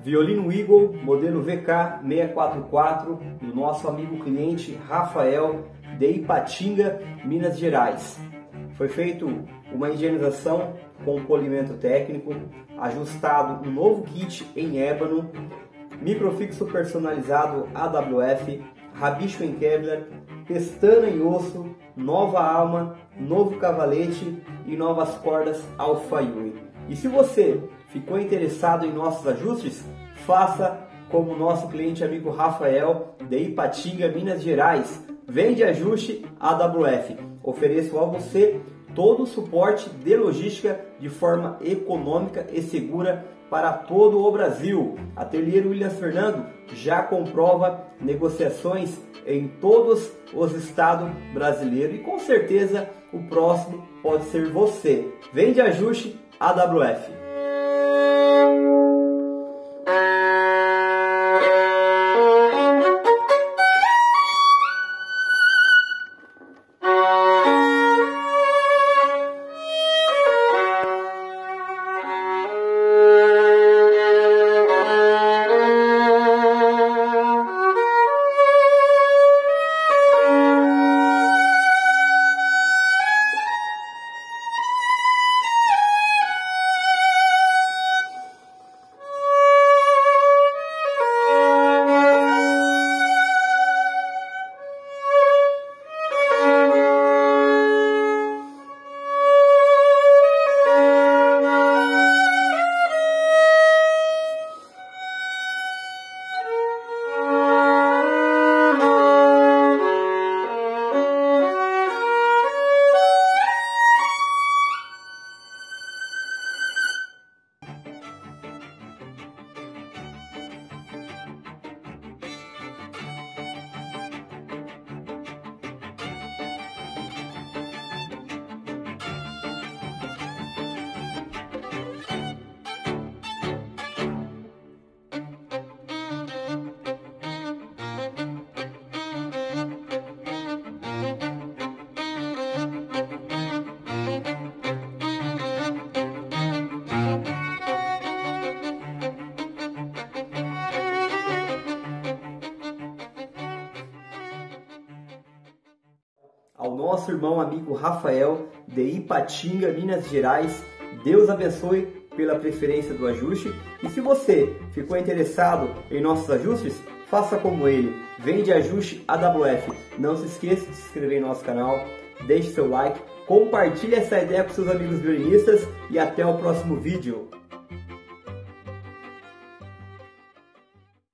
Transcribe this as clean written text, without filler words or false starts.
Violino Eagle, modelo VK644, do nosso amigo cliente Rafael, de Ipatinga, Minas Gerais. Foi feito uma higienização com polimento técnico, ajustado um novo kit em ébano, microfixo personalizado AWF, rabicho em Kevlar, pestana em osso, nova alma, novo cavalete e novas cordas Alfa Yui. E se você ficou interessado em nossos ajustes, faça como o nosso cliente amigo Rafael, de Ipatinga, Minas Gerais. Vende ajuste AWF. Ofereço a você todo o suporte de logística de forma econômica e segura para todo o Brasil. Ateliê Williams Fernando já comprova negociações em todos os estados brasileiros e com certeza o próximo pode ser você. Vende ajuste AWF. Ao nosso irmão amigo Rafael, de Ipatinga, Minas Gerais, Deus abençoe pela preferência do ajuste. E se você ficou interessado em nossos ajustes, faça como ele, vende ajuste AWF. Não se esqueça de se inscrever em nosso canal, deixe seu like, compartilhe essa ideia com seus amigos violinistas e até o próximo vídeo.